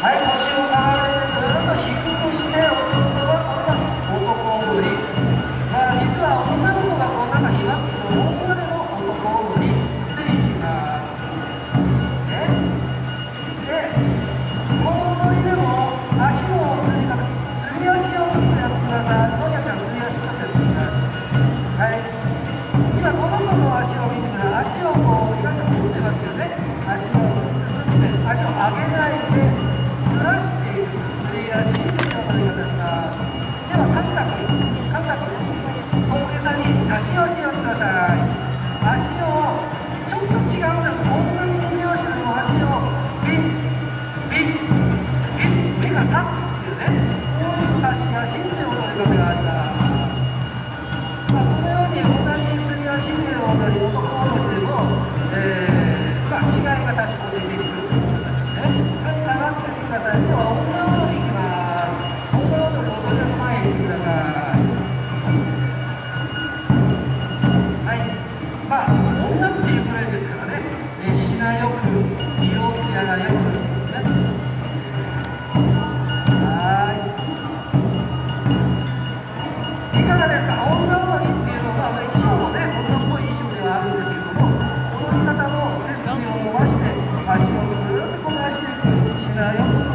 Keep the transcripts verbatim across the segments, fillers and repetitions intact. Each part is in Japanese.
はい、腰を曲げてぐーっと低くして踊るのがこれが男踊り。まあ実は女の子がこの中にいますけど、女でも男踊りでいきます。ね、で、この踊りでも足のすり方、すり足をちょっとやってください。のにゃちゃん、すり足ちょっとやってください。はい。今この子の足を見てください。足をこう意外とすってますよね。足をすってすって足を上げないで。ずらしていくすり足という踊り方します。ではカンタクカンタク大げさに差し押しをしてください。足をちょっと違うんです。こんなに二拍子でも足をピッピッピッ目が刺すっていうね、こういう差し足っていう踊り方があります。まあ、このように同じすり足っていう踊り、男踊りでも、えーまあ、違いが多少出てくるということですね。下がってみてください。では女踊りいきます。女踊り、踊りの前に行ってください。はい。まあ女っていうくらいですからね。えしなよく、色艶がよく、ね。はい。いかがですか。女踊りっていうのは衣装もね、女っぽい衣装ではあるんですけども、踊り方も背筋を伸ばして足をスーッとこなしていく。しなよく。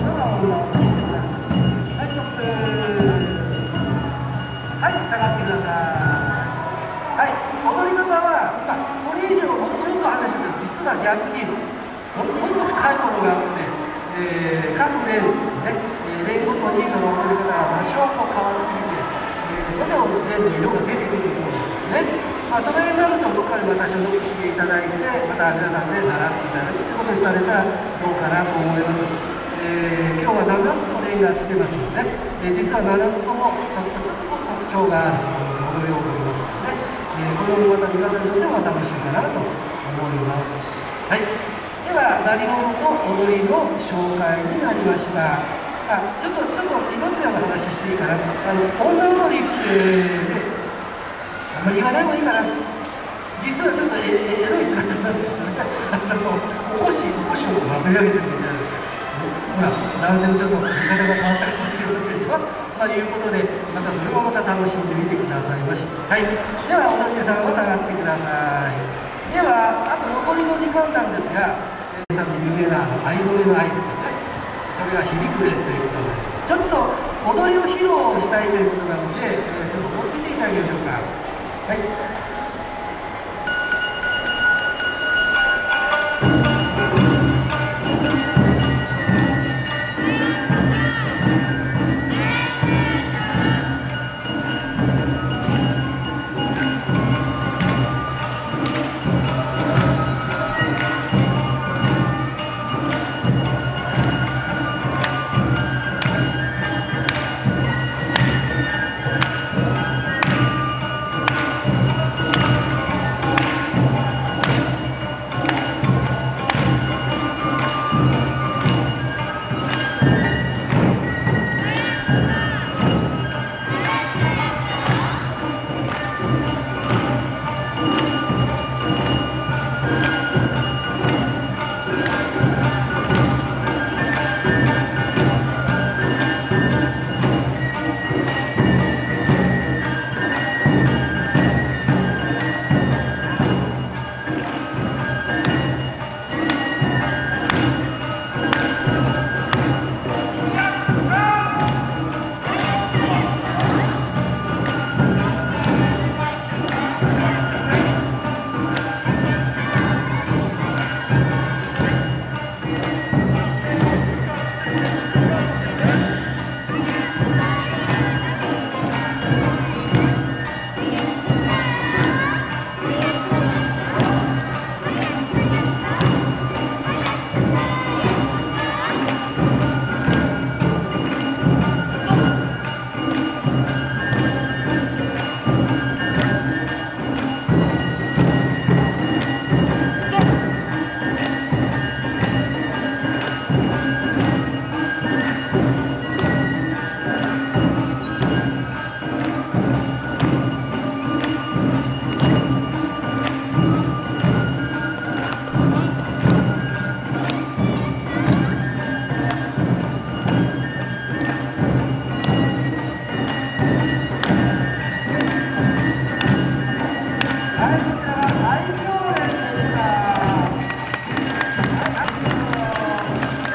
はい、下がってください。はい、踊り方は、まあ、これ以上もっともっと話してると、実は逆にもっともっと深いものがあって、えー、各レーン、ね、レーンごとにその踊り方が多少こう変わってみて、えー、どのレーンの色が出てくると思うんですね。まあ、その辺になると、どこかでまた所属していただいて、また皆さんで習っていただくということにされたらどうかなと思います。えー、今日はななつのレーンが来てますので、えー、実はななつともちょっとちょっと特徴がある踊りを踊りますので、えー、これをまた見方によっては楽しいかなと思います。はい、では鳴り物と踊りの紹介になりました。あ、ちょっとちょっと命の話していいかな。あの女踊りって、ね、あんまり言わない方がいいかな。実はちょっとエロい姿なんですよね。あのおこしおこしをまくり上げてるみたいな。ほら、男性のちょっと見方が変わったかもしれませんでしょ。まあ、いうことで、またそれをまた楽しんでみてくださいまし。はい、では踊り手さんは下がってください。では、あと残りの時間なんですが、皆さんの有名な藍染めの愛ですよね。それが響くれということで、ちょっと踊りを披露したいということなので、ちょっと踊ってみていただきましょうか。はい。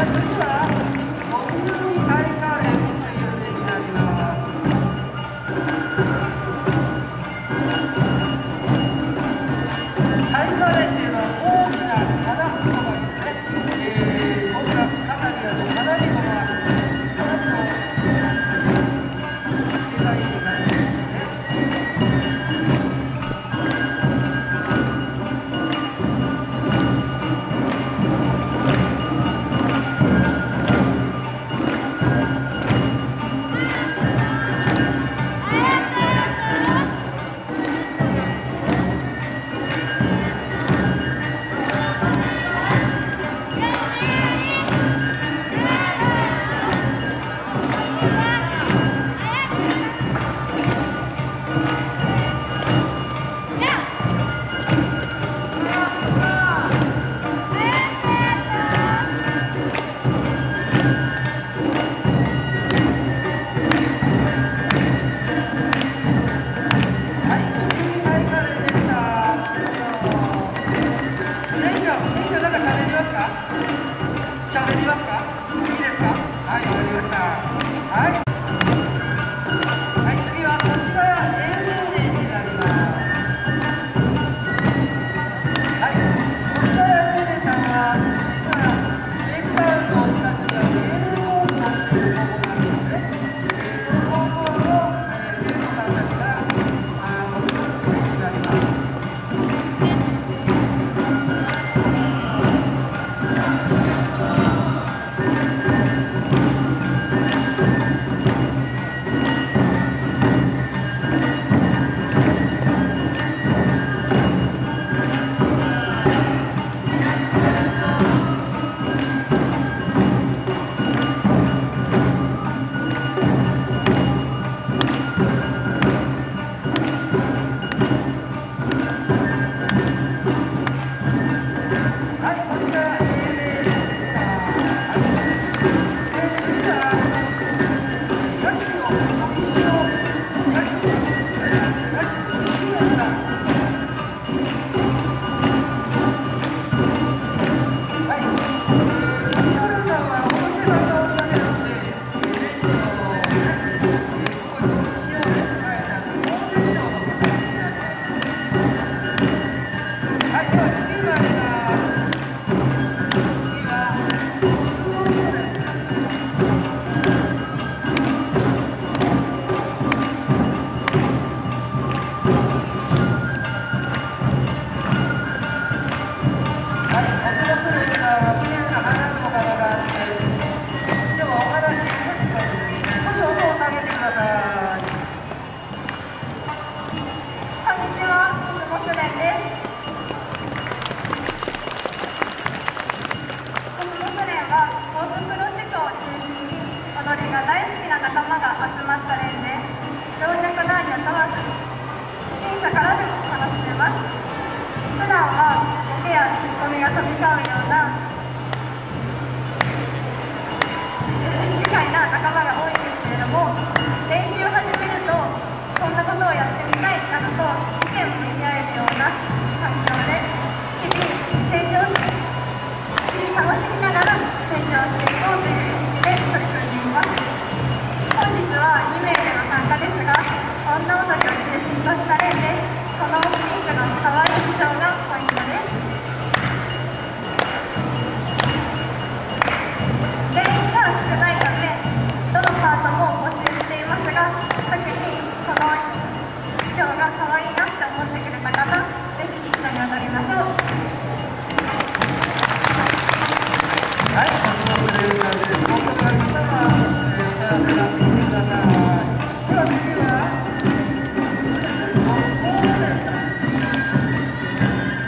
はい、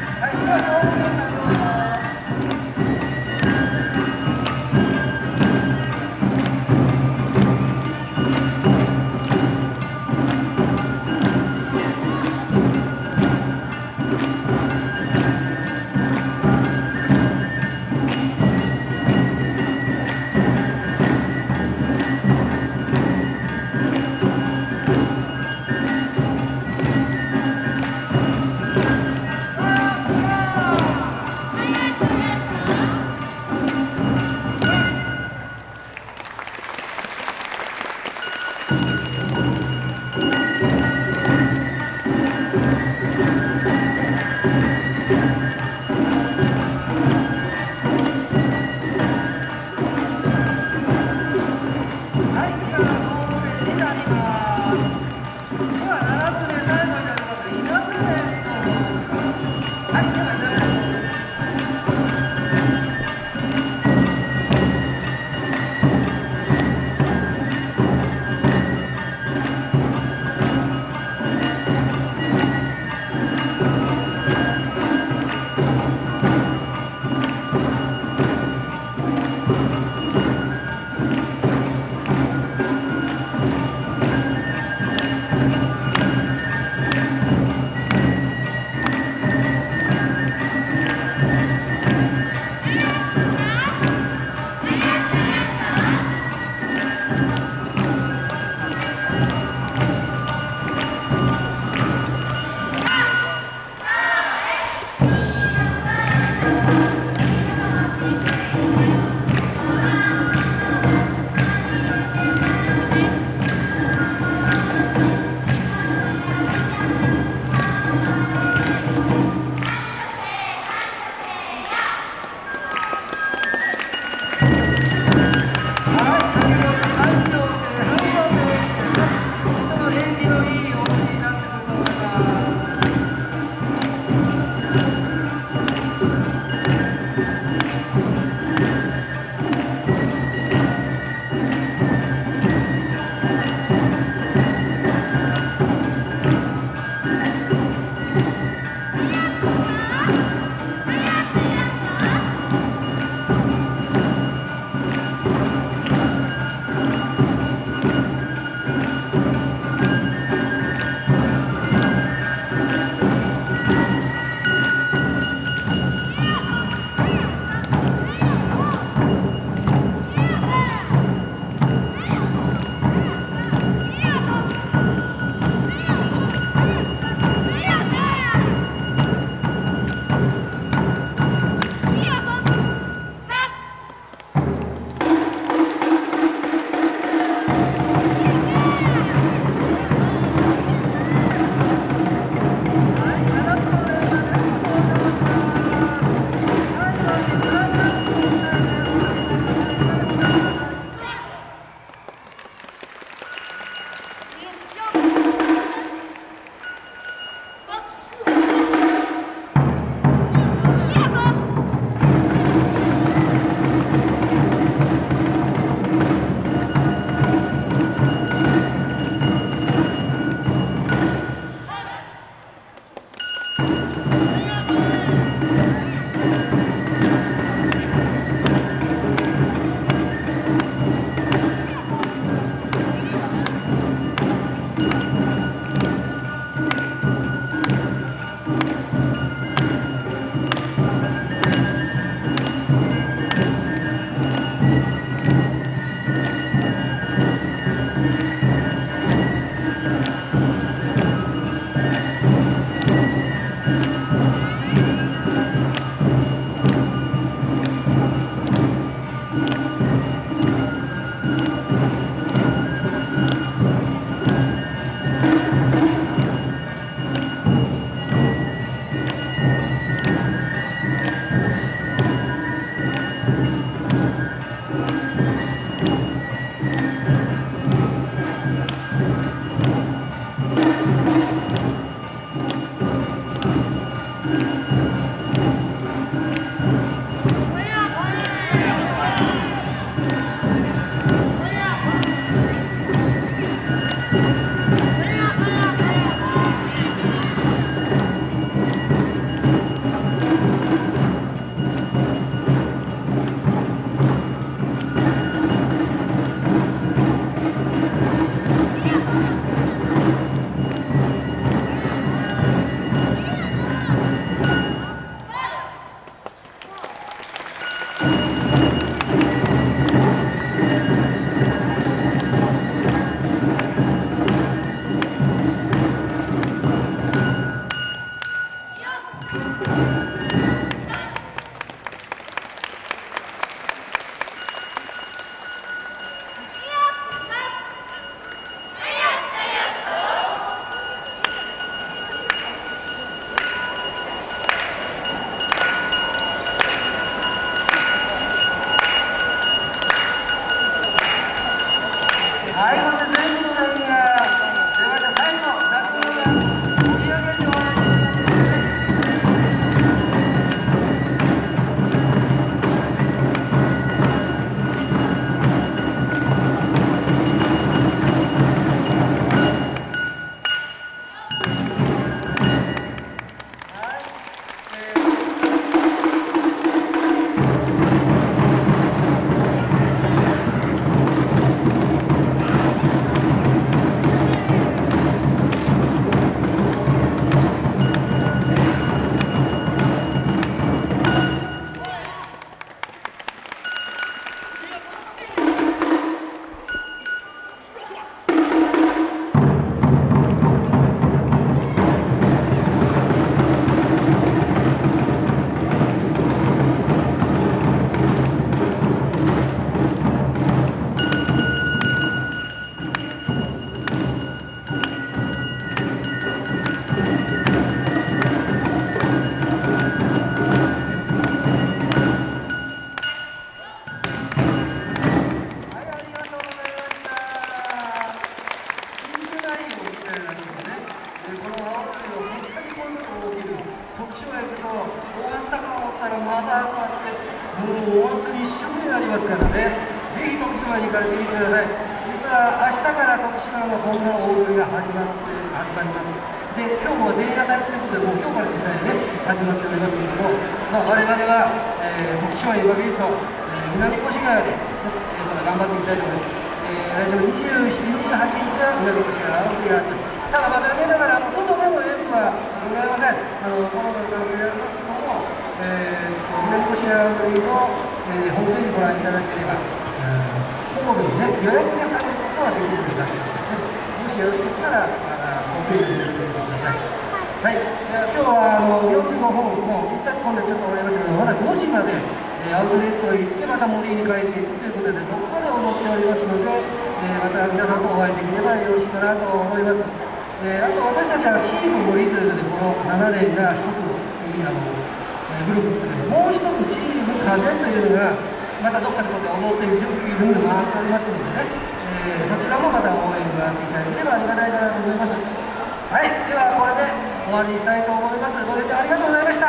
島に行かれてみてください。実は明日から徳島の本場大踊りが始まって始まります。で、今日も前夜祭ということで、もう今日から実際にね、始まっておりますけれども、まあ、我々は、えー、徳島エヴァゲリスト、えー、南越谷で、えー、まだ頑張っていきたいと思います。えー、来週にじゅうしち、にじゅうはちにちは南越谷青木があって、ただまあ残念ながら、あの外での演舞はございません。あのコロナの関係でありますけども、えー、南越谷青木の、えー、ホームページご覧いただければ、ホームにね、予約で入ることはできるという感じですので、もしよろしかったら、ホームページで見てみてください。はい、今日はあのよんじゅうごほん、もう一旦今度ちょっと終わりましたけど、まだごじまで、えー、アウトレットへ行って、また森に帰っていくということで、どこかで踊っておりますので、えー、また皆さんとお会いできればよろしいかなと思います。えー、あと私たちはチーム森ということで、このななねんが一つあの、えー、グループ作って、もう一つチーム風というのが、またどっかでこうやって踊っている準備が回っておりますのでね、えー、そちらもまた応援があっていただければありがたいかなと思います。はい、ではこれで終わりにしたいと思います。ご清聴ありがとうございました。